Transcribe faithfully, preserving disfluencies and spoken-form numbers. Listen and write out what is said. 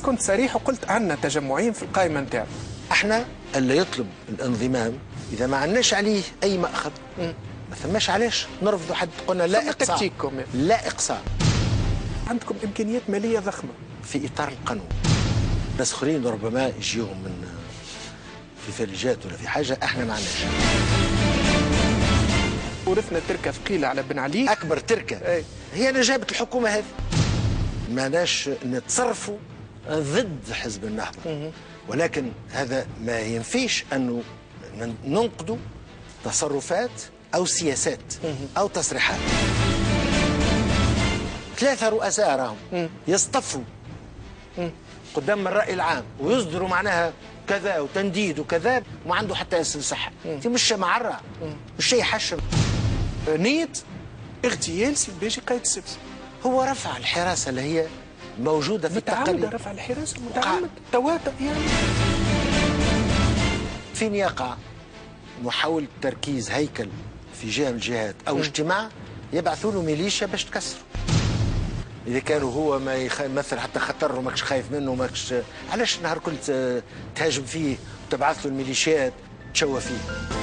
كنت صريح وقلت عندنا تجمعين في القائمه نتاعنا. احنا اللي يطلب الانضمام اذا ما عندناش عليه اي مأخذ ما ثماش علاش نرفضوا حد. قلنا لا اقصاء، لا اقصاء. عندكم امكانيات ماليه ضخمه في اطار القانون. ناس اخرين ربما يجيهم من في فلجات ولا في حاجه، احنا ما عندناش. ورثنا تركه ثقيله على بن علي، اكبر تركه. أي. هي اللي جابت الحكومه هذه. ماناش نتصرفوا ضد حزب النهضه، ولكن هذا ما ينفيش انه ننقدوا تصرفات او سياسات او تصريحات. ثلاثه رؤساء راهم يصطفوا قدام الراي العام ويصدروا معناها كذا وتنديد وكذا وما عنده حتى اسم صحه. دي مش معرة، مش شيء حشم. نية اغتيال سي الباجي قايد السبس. هو رفع الحراسه اللي هي موجوده في التقرير. متعمد رفع الحراسه، متعمد تواتر يعني. فين يقع محاوله تركيز هيكل في جهه من الجهات او م. اجتماع يبعثوا له ميليشيا باش تكسره. اذا كانوا هو ما يمثل حتى خطر وماكش خايف منه وماكش، علاش النهار كل تهاجم فيه وتبعث له الميليشيات تشوى فيه؟